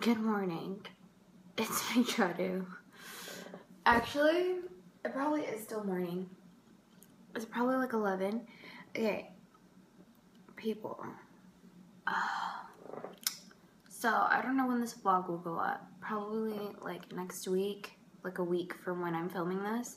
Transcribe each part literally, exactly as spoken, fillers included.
Good morning. It's me, Tradu. Actually, it probably is still morning. It's probably like eleven. Okay, people. Uh, so, I don't know when this vlog will go up. Probably like next week, like a week from when I'm filming this.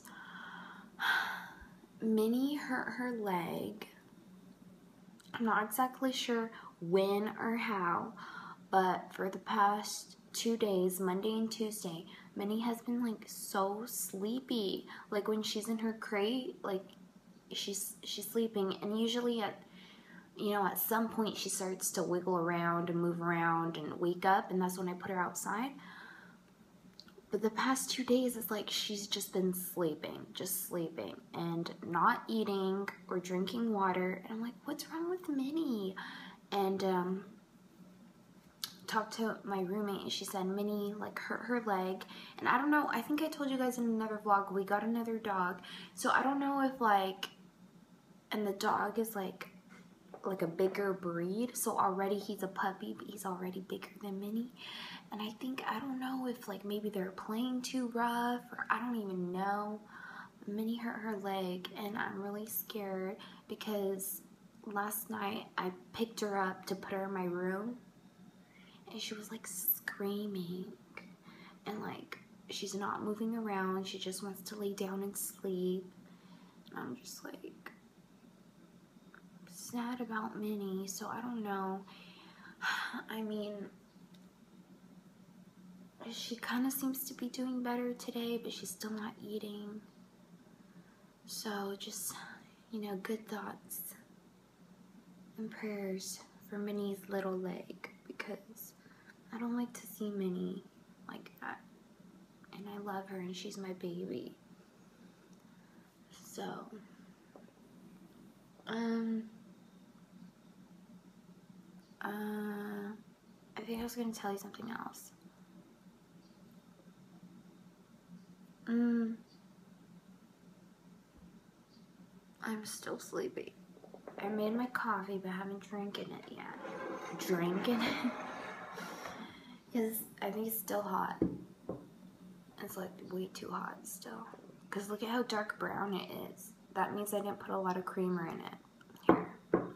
Minnie hurt her leg. I'm not exactly sure when or how, but for the past two days, Monday and Tuesday, Minnie has been like so sleepy. Like when she's in her crate, like she's she's sleeping, and usually at you know at some point she starts to wiggle around and move around and wake up, and that's when I put her outside. But the past two days, it's like she's just been sleeping, just sleeping, and not eating or drinking water. And I'm like, what's wrong with Minnie? And um, talked to my roommate, and she said Minnie like hurt her leg. And I don't know, I think I told you guys in another vlog, we got another dog. So I don't know if like, and the dog is like, like a bigger breed, so already he's a puppy, but he's already bigger than Minnie. And I think, I don't know if like maybe they're playing too rough, or I don't even know. Minnie hurt her leg, and I'm really scared because last night I picked her up to put her in my room, and she was like screaming, and like she's not moving around, she just wants to lay down and sleep. And I'm just like sad about Minnie, so I don't know. I mean, she kind of seems to be doing better today, but she's still not eating. So just, you know, good thoughts and prayers for Minnie's little leg, because I don't like to see Minnie like that. And I love her, and she's my baby. So, um, uh, I think I was going to tell you something else. Mm, I'm still sleepy. I made my coffee, but I haven't drinking it yet. Drinking it? Because I think it's still hot. It's like way too hot still. Because look at how dark brown it is. That means I didn't put a lot of creamer in it. Here.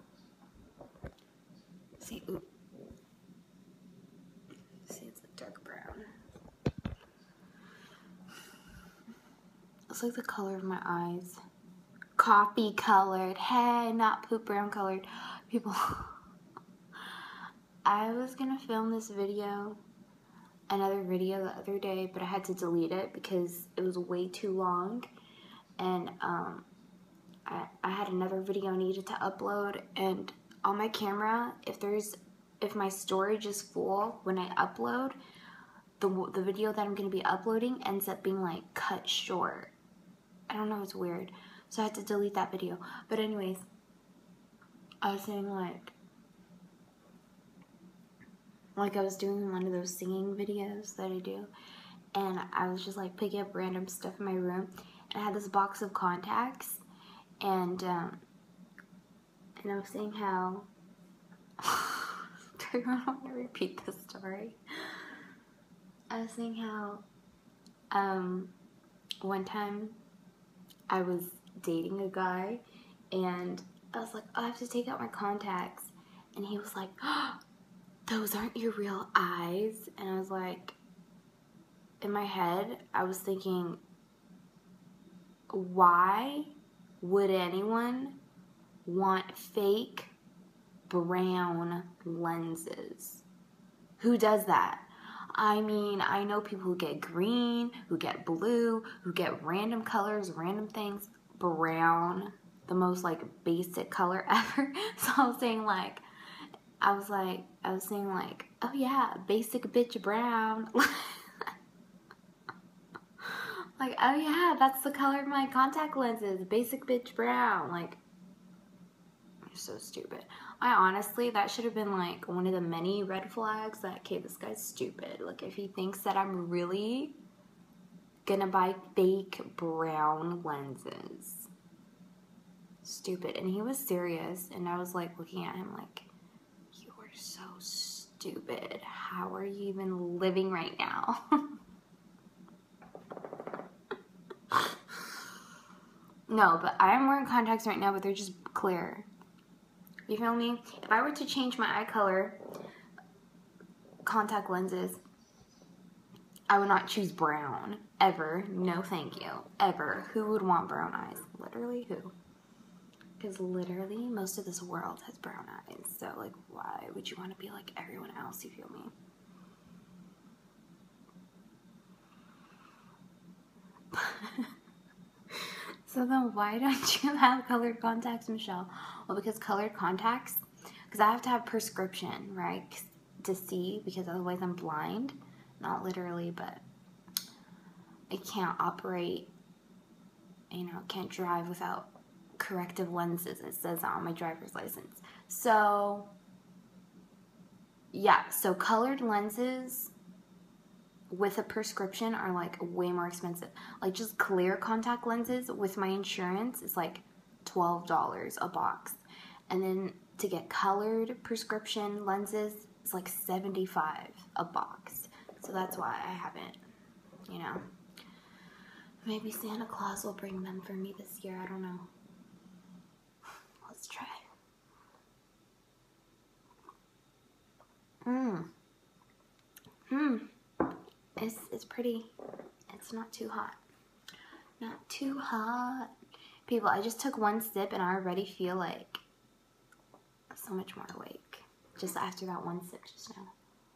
See, ooh. See, it's a dark brown. It's like the color of my eyes. Coffee colored. Hey, not poop brown colored. People. I was gonna film this video, another video the other day, but I had to delete it because it was way too long. And um, I, I had another video I needed to upload, and on my camera, if there's, if my storage is full when I upload, the, the video that I'm gonna be uploading ends up being like cut short. I don't know, it's weird. So I had to delete that video. But anyways, I was saying like, like I was doing one of those singing videos that I do, and I was just like picking up random stuff in my room, and I had this box of contacts, and um, and I was saying how, do I want to repeat this story? I was saying how, um, one time I was dating a guy, and I was like, oh, I have to take out my contacts, and he was like, oh, those aren't your real eyes. And I was like, in my head, I was thinking, why would anyone want fake brown lenses? Who does that? I mean, I know people who get green, who get blue, who get random colors, random things. Brown, the most like basic color ever. So I was saying like, I was like, I was saying like, oh yeah, basic bitch brown. Like, oh yeah, that's the color of my contact lenses, basic bitch brown. Like, you're so stupid. I honestly, that should have been like one of the many red flags that, okay, this guy's stupid. Like, if he thinks that I'm really gonna buy fake brown lenses. Stupid. And he was serious, and I was like looking at him like, you are so stupid. stupid. How are you even living right now? No, but I am wearing contacts right now, but they're just clear. You feel me? If I were to change my eye color, contact lenses, I would not choose brown. Ever. No thank you. Ever. Who would want brown eyes? Literally who? Because literally most of this world has brown eyes. So, like, why would you want to be like everyone else? You feel me? So then why don't you have colored contacts, Michelle? Well, because colored contacts, because I have to have prescription, right, to see, because otherwise I'm blind. Not literally, but I can't operate, you know, can't drive without corrective lenses. It says that on my driver's license. So, yeah, so colored lenses with a prescription are like way more expensive. Like just clear contact lenses with my insurance is like twelve dollars a box. And then to get colored prescription lenses is like seventy-five dollars a box. So that's why I haven't, you know. Maybe Santa Claus will bring them for me this year. I don't know. Let's try. Mmm. Mmm. It's, it's pretty, it's not too hot. Not too hot. People, I just took one sip and I already feel like so much more awake. Just after that one sip just now.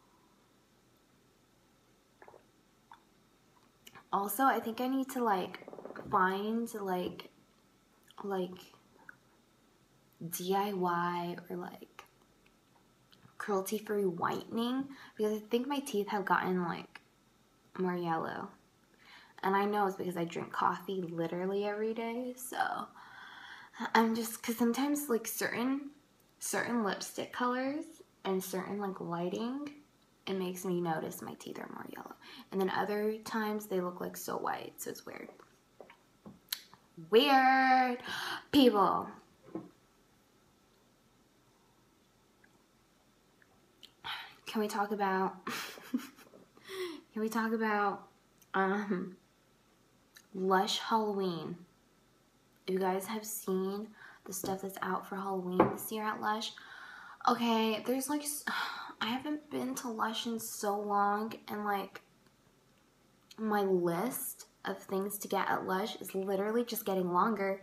Also, I think I need to like find like, like D I Y or like cruelty-free whitening, because I think my teeth have gotten like more yellow, and I know it's because I drink coffee literally every day. So I'm just, because sometimes like certain certain lipstick colors and certain like lighting, it makes me notice my teeth are more yellow, and then other times they look like so white. So it's weird. Weird people. Can we talk about Can we talk about um, Lush Halloween? You guys have seen the stuff that's out for Halloween this year at Lush? Okay, there's like, I haven't been to Lush in so long, and like, my list of things to get at Lush is literally just getting longer.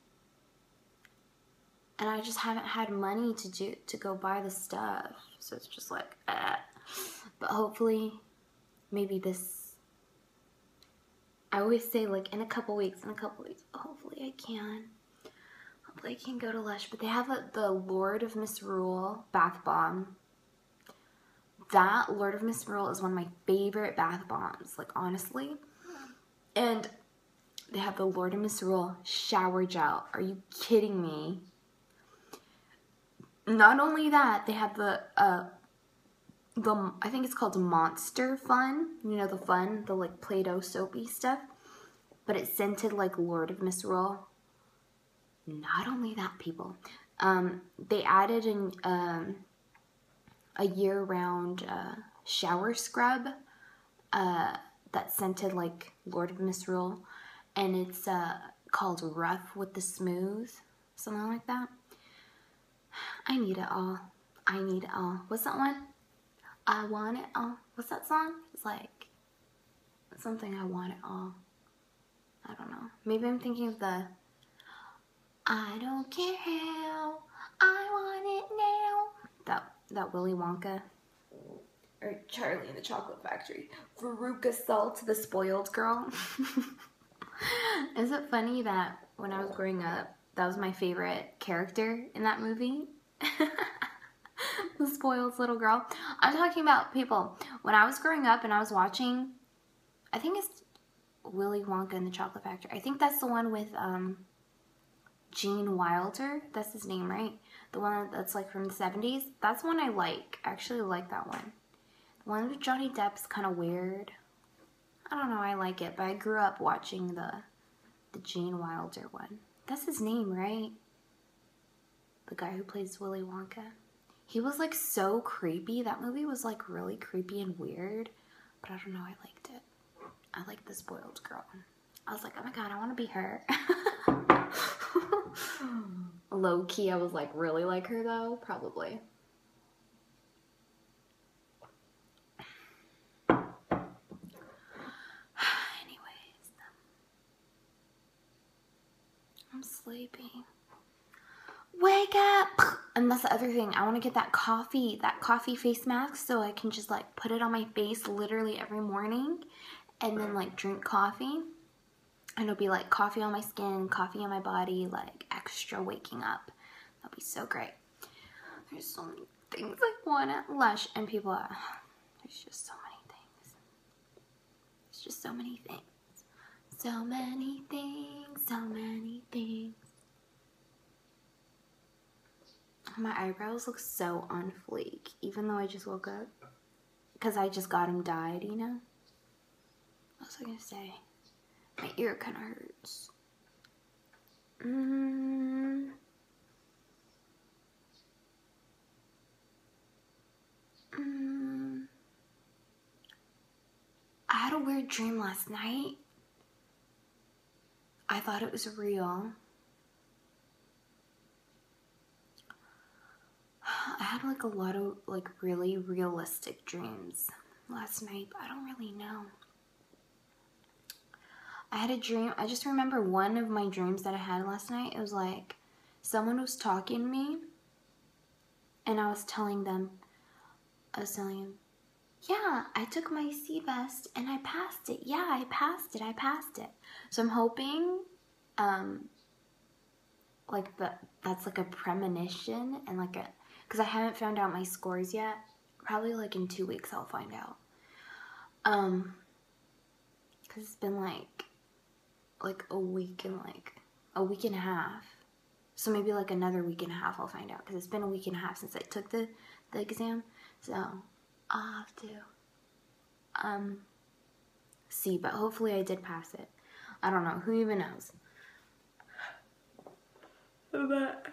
And I just haven't had money to do to go buy the stuff. So it's just like, eh. But hopefully, maybe this, I always say like in a couple weeks, in a couple weeks, hopefully I can. Hopefully I can go to Lush. But they have a, the Lord of Misrule bath bomb. That Lord of Misrule is one of my favorite bath bombs, like honestly. And they have the Lord of Misrule shower gel. Are you kidding me? Not only that, they have the, uh, the I think it's called Monster Fun. You know, the fun, the like Play-Doh soapy stuff. But it's scented like Lord of Misrule. Not only that, people. Um, they added an, um, a year-round uh, shower scrub uh, that's scented like Lord of Misrule. And it's uh, called Rough with the Smooth. Something like that. I need it all. I need it all. What's that one? I want it all. What's that song? It's like something I want it all. I don't know. Maybe I'm thinking of the I don't care how, I want it now. That that Willy Wonka. Or Charlie in the Chocolate Factory. Veruca Salt, the spoiled girl. Is it funny that when I was growing up, that was my favorite character in that movie? The spoiled little girl. I'm talking about, people, when I was growing up and I was watching, I think it's Willy Wonka and the Chocolate Factory. I think that's the one with um, Gene Wilder. That's his name, right? The one that's like from the seventies. That's one I like. I actually like that one. The one with Johnny Depp's kind of weird. I don't know, I like it, but I grew up watching the the Gene Wilder one. That's his name, right? The guy who plays Willy Wonka. He was like so creepy. That movie was like really creepy and weird, but I don't know, I liked it. I like the spoiled girl. I was like, oh my god, I want to be her. Low key, I was like really like her though, probably. Anyways, I'm sleepy. Wake up! And that's the other thing. I want to get that coffee, that coffee face mask so I can just like put it on my face literally every morning and then like drink coffee. And it'll be like coffee on my skin, coffee on my body, like extra waking up. That'll be so great. There's so many things I want at Lush, and people are, there's just so many things. There's just so many things. So many things, so many things. My eyebrows look so on fleek, even though I just woke up. Because I just got them dyed, you know? What was I gonna say? My ear kind of hurts. Mm. Mm. I had a weird dream last night. I thought it was real. I had like a lot of like really realistic dreams last night, but I don't really know. I had a dream, I just remember one of my dreams that I had last night. It was like someone was talking to me and I was telling them, I was telling him, yeah, I took my C vest and I passed it. Yeah, I passed it, I passed it. So I'm hoping um, like that, that's like a premonition and like a, because I haven't found out my scores yet. Probably like in two weeks I'll find out. Um, because it's been like, like a week and like a week and a half. So maybe like another week and a half I'll find out, because it's been a week and a half since I took the, the exam. So I'll have to um, see, but hopefully I did pass it. I don't know, who even knows? But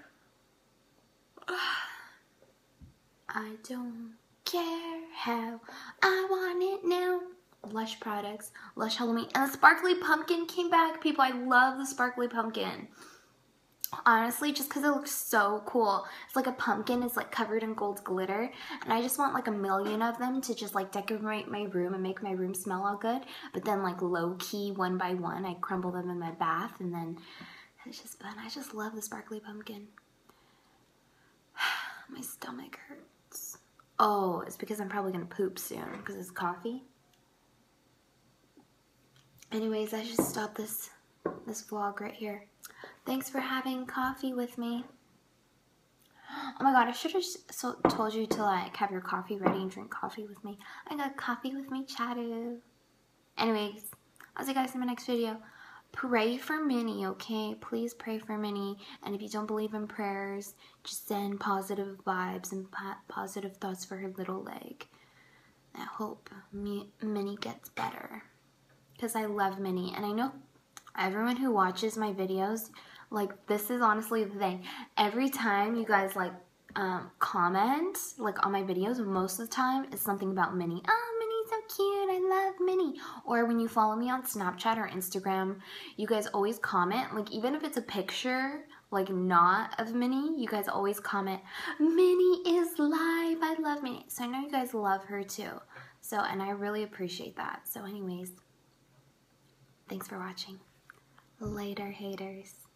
I don't care how I want it now. Lush products, Lush Halloween, and the sparkly pumpkin came back. People, I love the sparkly pumpkin. Honestly, just because it looks so cool. It's like a pumpkin, it's like covered in gold glitter, and I just want like a million of them to just like decorate my room and make my room smell all good. But then like low-key, one by one, I crumble them in my bath, and then it's just fun. I just love the sparkly pumpkin. My stomach hurts. Oh, it's because I'm probably gonna poop soon because it's coffee. Anyways, I should stop this this vlog right here. Thanks for having coffee with me. Oh my god, I should have so told you to like have your coffee ready and drink coffee with me. I got coffee with me, chattu. Anyways, I'll see you guys in my next video. Pray for Minnie, okay? Please pray for Minnie. And if you don't believe in prayers, just send positive vibes and po positive thoughts for her little leg. I hope me Minnie gets better. Because I love Minnie, and I know everyone who watches my videos, like, this is honestly the thing. Every time you guys, like, um, comment, like, on my videos, most of the time, it's something about Minnie. Oh, Minnie's so cute, I love Minnie. Or when you follow me on Snapchat or Instagram, you guys always comment, like, even if it's a picture, like, not of Minnie, you guys always comment, Minnie is live, I love Minnie. So I know you guys love her, too. So, and I really appreciate that. So anyways, thanks for watching. Later, haters.